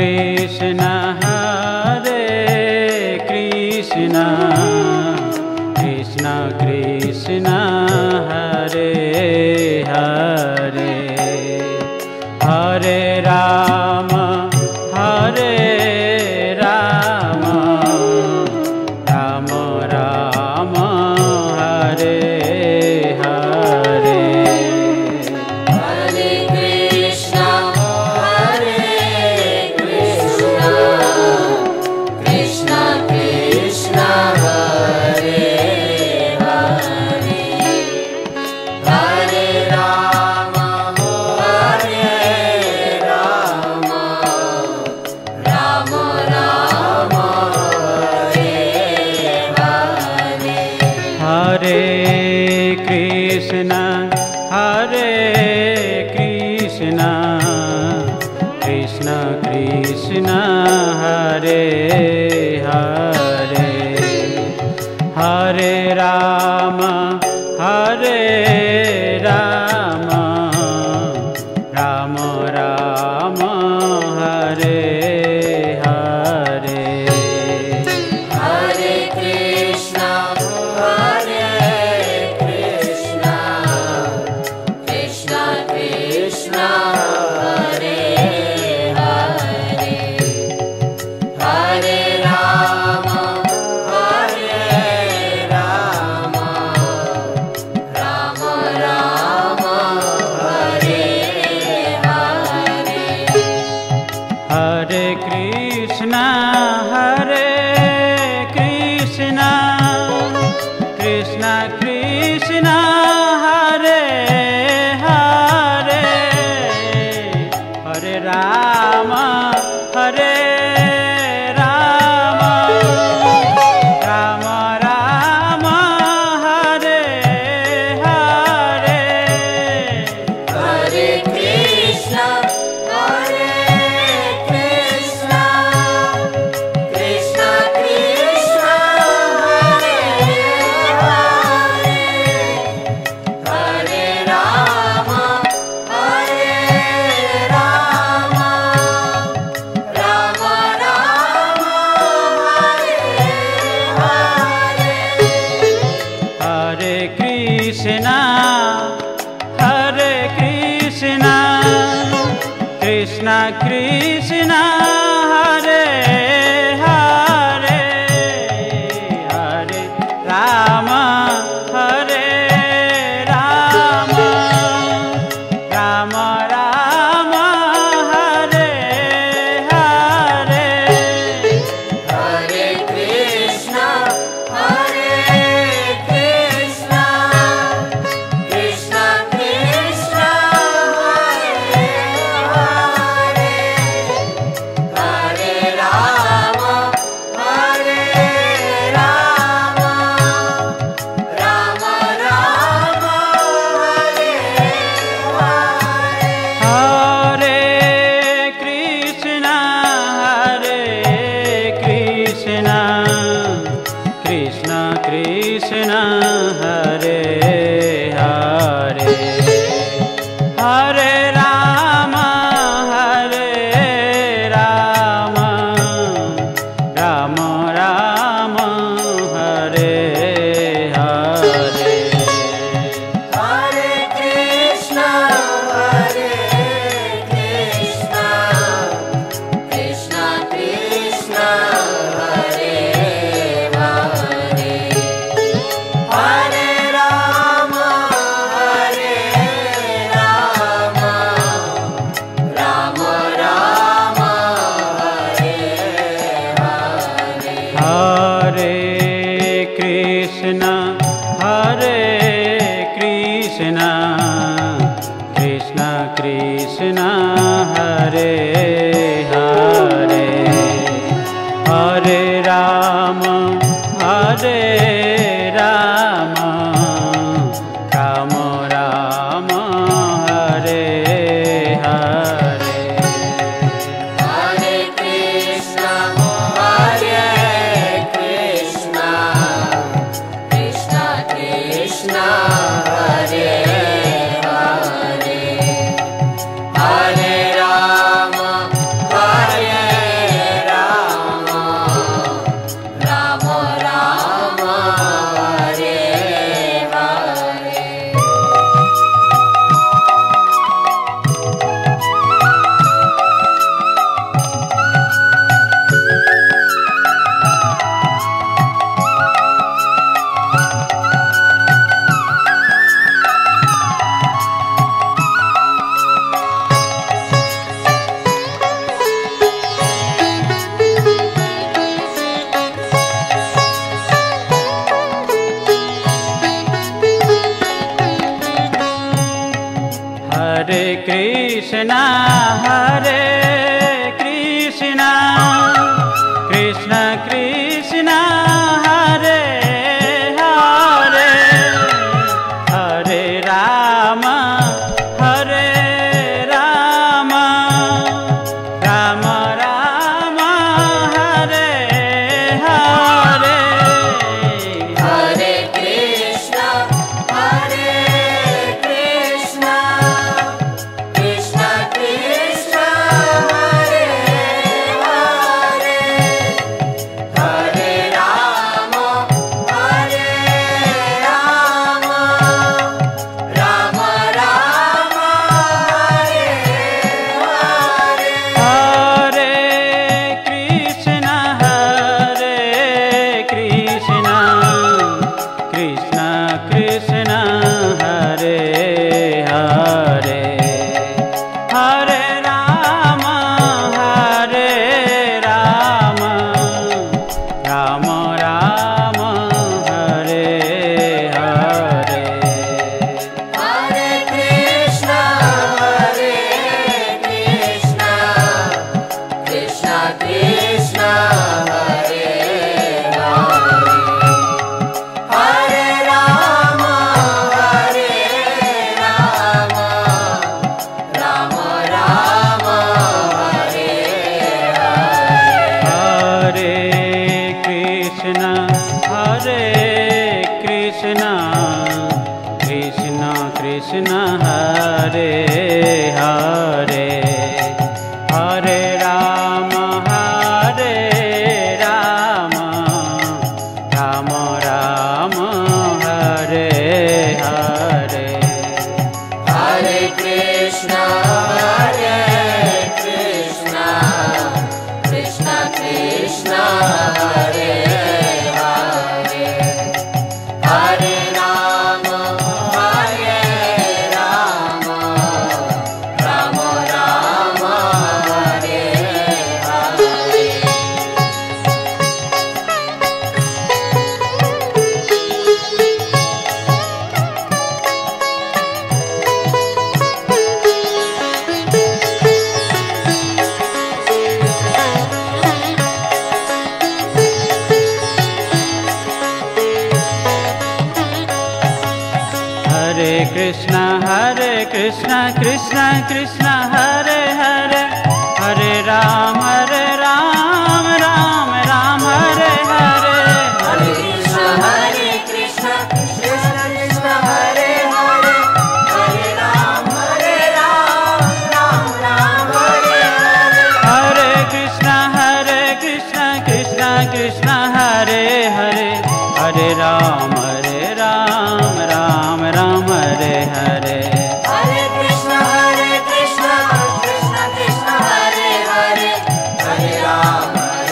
Krishna Hare Krishna Krishna Krishna Hare Hare Hare Ram Hare Ram Ram Ram Hare Hare Hare Krishna Krishna Krishna Hare Hare Hare Ram Ram Ram Hare Hare Hare Krishna Krishna Krishna Hare Hare Hare Ram Ram Ram Hare Hare Hare Krishna Krishna Krishna Hare Hare Hare Ram Ram Ram Hare Hare Hare Krishna Krishna Krishna Hare Hare Hare Ram Ram Ram Hare Hare Hare Krishna Krishna Krishna Hare Krishna Krishna Krishna Hare Hare Hare Rama Hare Rama Rama Rama Hare Hare Hare Krishna Krishna Krishna Hare Hare Hare Rama Hare Rama Rama Rama Hare Hare Hare Krishna Krishna Krishna Hare Hare Hare Rama Hare Rama Rama Rama Hare Hare Hare Krishna Krishna Krishna Krishna Hare Hare Hare Rama Hare Rama Rama Rama Hare Hare Hare Krishna Krishna Krishna Hare Hare Hare Rama Hare Rama Rama Rama Hare Hare Hare Krishna Krishna Krishna Krishna Hare Hare Hare Rama Hare Rama Rama Rama Hare Hare Hare Krishna Krishna Krishna Hare Hare Hare Ram Ram Ram Hare Hare Hare Krishna Krishna Krishna Hare Hare Hare Ram Ram Ram Hare Hare Hare Krishna Krishna Krishna Hare Hare Hare Ram Ram Ram Hare Hare Hare Krishna Krishna Krishna Hare Hare Hare Ram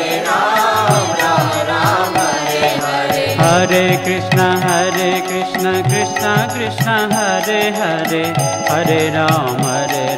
Ram Hare Hare Hare Krishna Krishna Krishna Hare Hare Hare Ram